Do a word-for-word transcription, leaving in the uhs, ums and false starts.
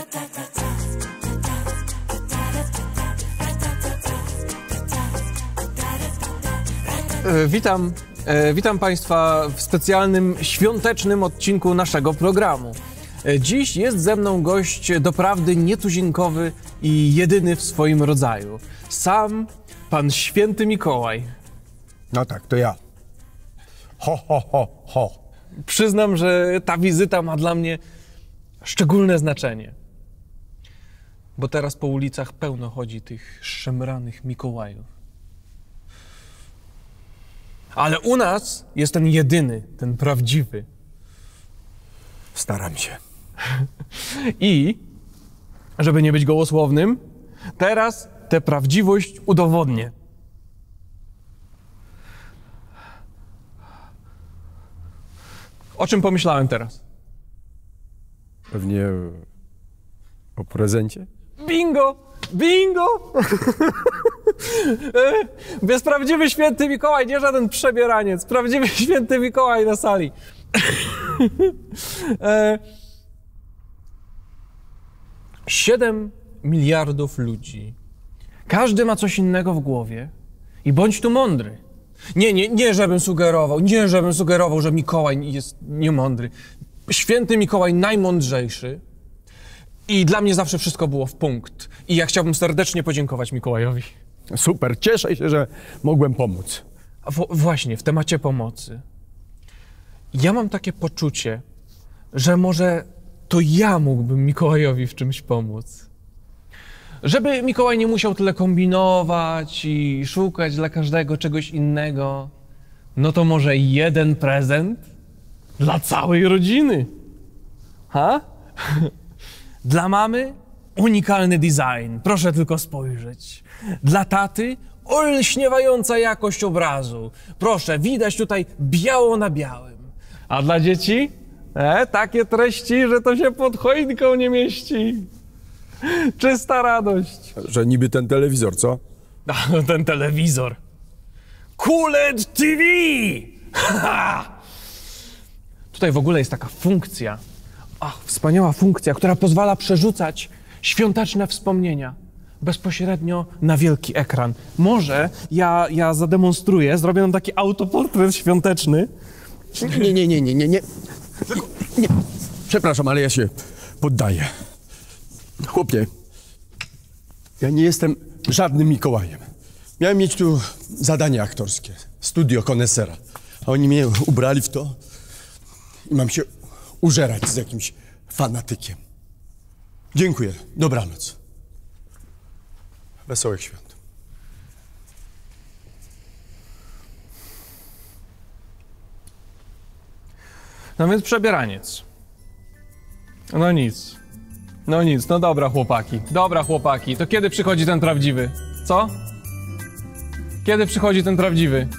E, witam, e, witam Państwa w specjalnym, świątecznym odcinku naszego programu. E, dziś jest ze mną gość doprawdy nietuzinkowy i jedyny w swoim rodzaju. Sam pan Święty Mikołaj. No tak, to ja. Ho, ho, ho, ho. Przyznam, że ta wizyta ma dla mnie szczególne znaczenie. Bo teraz po ulicach pełno chodzi tych szemranych Mikołajów. Ale u nas jest ten jedyny, ten prawdziwy. Staram się. I, żeby nie być gołosłownym, teraz tę prawdziwość udowodnię. O czym pomyślałem teraz? Pewnie o prezencie? Bingo! Bingo! Jest prawdziwy Święty Mikołaj, nie żaden przebieraniec. Prawdziwy Święty Mikołaj na sali. Siedem miliardów ludzi. Każdy ma coś innego w głowie. I bądź tu mądry. Nie, nie, nie, żebym sugerował, nie, żebym sugerował, że Mikołaj jest niemądry. Święty Mikołaj najmądrzejszy. I dla mnie zawsze wszystko było w punkt. I ja chciałbym serdecznie podziękować Mikołajowi. Super, cieszę się, że mogłem pomóc. W, właśnie, w temacie pomocy. Ja mam takie poczucie, że może to ja mógłbym Mikołajowi w czymś pomóc. Żeby Mikołaj nie musiał tyle kombinować i szukać dla każdego czegoś innego, no to może jeden prezent dla całej rodziny. Ha? Dla mamy unikalny design, proszę tylko spojrzeć. Dla taty olśniewająca jakość obrazu. Proszę, widać tutaj biało na białym. A dla dzieci? E, takie treści, że to się pod choinką nie mieści. Czysta radość. Że niby ten telewizor, co? A, ten telewizor. Q L E D T V! Tutaj w ogóle jest taka funkcja. Ach, wspaniała funkcja, która pozwala przerzucać świąteczne wspomnienia bezpośrednio na wielki ekran. Może ja, ja zademonstruję, zrobię nam taki autoportret świąteczny. Nie, nie, nie, nie, nie, nie. nie. Przepraszam, ale ja się poddaję. Chłopie, ja nie jestem żadnym Mikołajem. Miałem mieć tu zadanie aktorskie, studio konesera, a oni mnie ubrali w to i mam się użerać z jakimś fanatykiem. Dziękuję. Dobranoc. Wesołych świąt. No więc przebieraniec. No nic. No nic, no dobra chłopaki. Dobra chłopaki, to kiedy przychodzi ten prawdziwy? Co? Kiedy przychodzi ten prawdziwy?